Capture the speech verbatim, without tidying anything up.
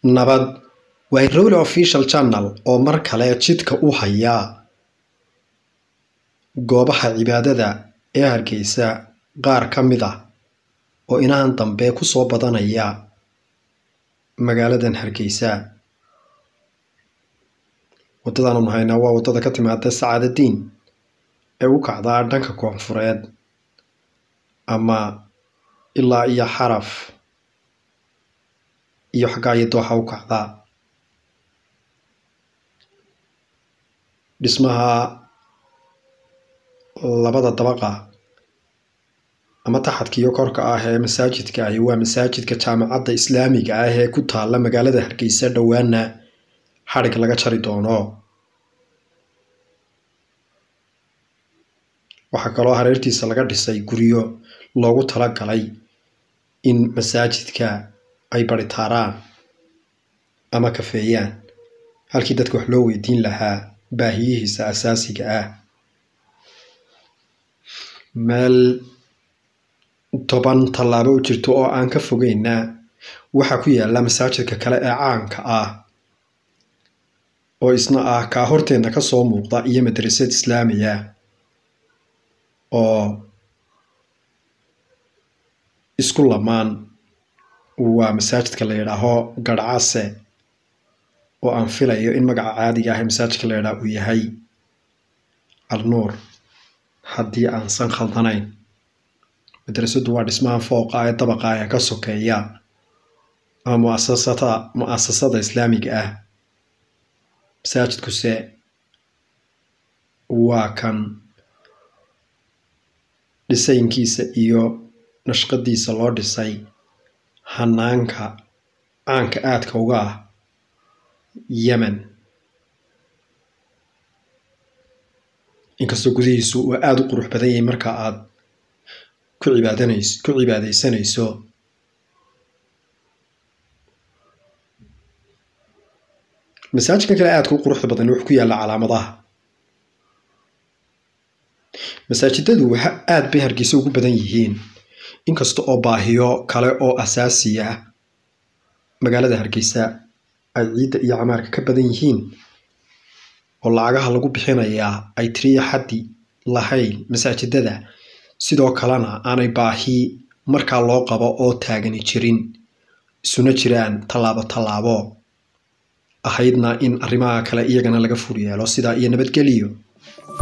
Nabad waa Royal Official Channel oo mar kale jidka u haya goobaha cibaadada ee Hargeysa qaar ka mid ah oo inaan dambe ku soo badanaya magaaladan Hargeysa. Wadadan aan hayna waa wadada ka timaada Sacaadadiin ee u kacda dhanka koonfureed ama ilaa iyo Xaraf iyo xagga Dooxa u kacda. dhismaha labada dabaqa ama taxadka iyo korka ah ee masaajidka ay waa masaajidka jaamacadda Islaamiga ah ee ku taala magaalada Hargeysa dhawaana xarig laga jari doono. waxa kaloo hareertiisa laga dhisay guriyo loogu talagalay in masaajidka ay baritaaraan ama kafeeyaan halkii dadku wax loo weydiin lahaa baahiyihiisa asaasiga ah. meel toban tallaabo u jirto oo aan ka fogeyna waxa ku yaala masaajidka kale ee caanka ah oo isna ah ka horteena ka soo muuqda iyo madrasad islaamiya oo isku lamaan waa masaajidka la yiraahdo Garcase oo aan filayo in magaca caadiga ah ee masaajidka la yiraahdo uu yahay Al-Nuur haddii aan san khaldanayn. madrasadu waa dhismaha fooqa ee dabaqa ee ka sokeeya ama muassasada muassasada islaamiga ah. masaajidkuse waa kan dhisaynkiisa iyo nashqadiisa loo dhisay hanaanka caanka aadka uga ah Yemen, inkastoo gudihiisu uu aad u qurux badan yahay marka aad ku cibaadaysanayso ku cibaadaysanayso. masaajidka kale aad ku qurux badan wuxuu ku yaala calaamadaha. masaajidadu waxa aad bay Hargeysa ugu badan yihiin inkastoo oo baahiyo kale oo asaasi ah magaalada Hargeysa ay ciida iyo camaarka ka badan yihiin oo lacagaha lagu bixinayaa ay tiriya xaddi lahayn masaajidada sidoo kalena aanay baahi marka loo qabo oo taagan jirin isuna jiraan tallaabo tallaabo ahaydna in arrimaha kale iyagana laga furiyeelo sida iyo nabadgeliyo.